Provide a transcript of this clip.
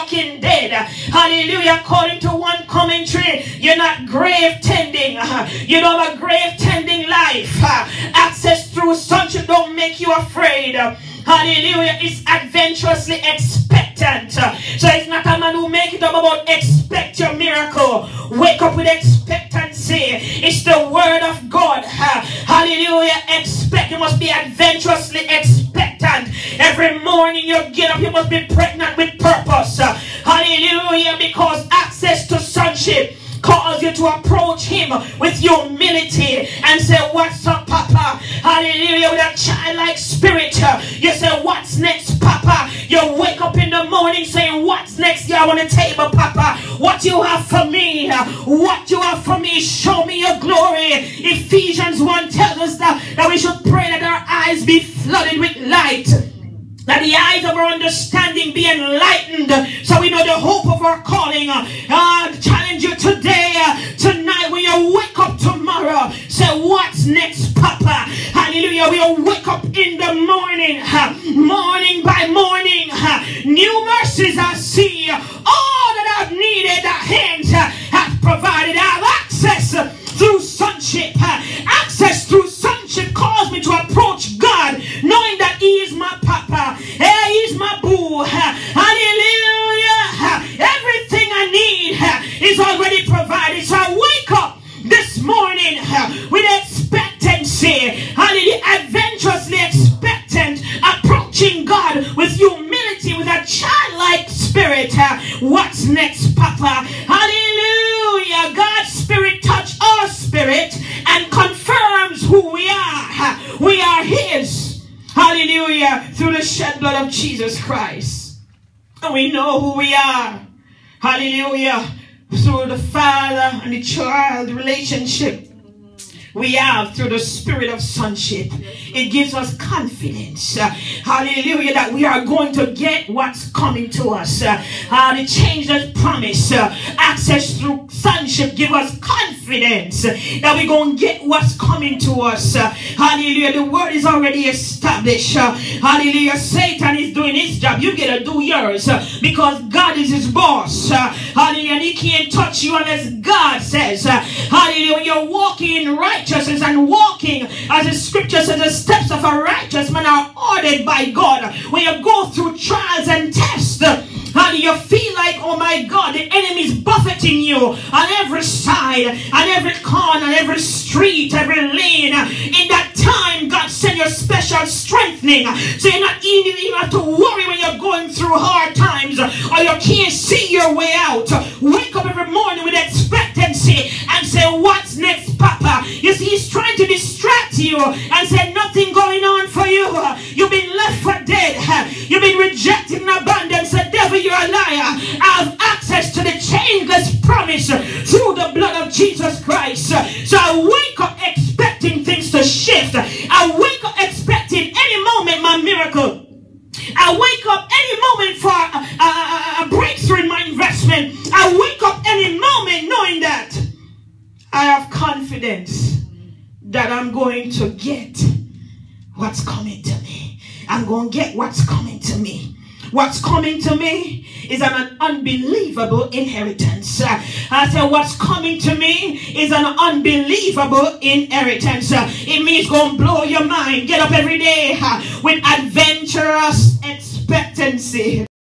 walking dead. Hallelujah. According to one commentary, you're not grave tending. You don't have a grave tending life. Access through sonship don't make you afraid. Hallelujah. It's adventurously expectant. So it's not a man who make it up about expect your miracle. Wake up with expectancy. It's the word of God. Hallelujah. Expect. You must be adventurously expectant. Every morning you get up, you must be pregnant with purpose. Hallelujah. Because access to sonship calls you to approach him with humility and say, what's up, Papa? Hallelujah. With a childlike spirit, you say, what's next, Papa? You wake up in the morning saying, what's next? You on the table, Papa. What you have for me? What you have for me? Show me your glory. Ephesians 1 tells us that we should pray that our eyes be flooded with light, that the eyes of our understanding be enlightened, so we know the hope of our calling. Challenge you today, tonight, when you wake up tomorrow, say, what's next, Papa? Hallelujah. We'll wake up in the morning, morning by morning, new mercies I see. All that I've needed, the hands have provided. I have access through sonship. Access through sonship calls me to approach God, knowing that he is my Papa. He is my boo. Hallelujah. Everything I need is already provided. So I wake up this morning with expectancy. Hallelujah. Adventurously expectant. Approaching God with humility, with a childlike spirit. What's next, Papa? Hallelujah. God's spirit touch our spirit and confirms who we are. We are his. Hallelujah. Through the shed blood of Jesus Christ. And we know who we are. Hallelujah. Through the Father and the child relationship we have through the spirit of sonship. It gives us confidence. Hallelujah. That we are going to get what's coming to us. The change that promise. Access through sonship give us confidence that we're going to get what's coming to us. Hallelujah. The word is already established. Hallelujah. Satan is doing his job. You get to do yours because God is his boss. Hallelujah. And he can't touch you unless God says. Hallelujah. When you're walking in righteousness and walking, as the scripture says, the steps of a righteous man are ordered by God. When you go through trials and tests, and you feel like, oh my God, the enemy is buffeting you on every side, on every corner, on every street, every lane. In that time, God send you special strengthening. So you're not even have to worry when you're going through hard times or you can't see your way out. Wake up every morning with expectancy and say, what's next, Papa? You see, he's trying to distract you and say, nothing going on for you. You've been left for dead. You've been rejected in abundance. The devil, you're a liar. I have access to the changeless promise through the blood of Jesus Christ. So I wake up expecting things to shift. I wake up expecting any moment my miracle. I wake up any moment for a breakthrough in my investment. I wake up any moment knowing that I have confidence that I'm going to get what's coming to me. I'm going to get what's coming to me. What's coming to me is an unbelievable inheritance. I said, what's coming to me is an unbelievable inheritance. It means going to blow your mind. Get up every day with adventurous expectancy.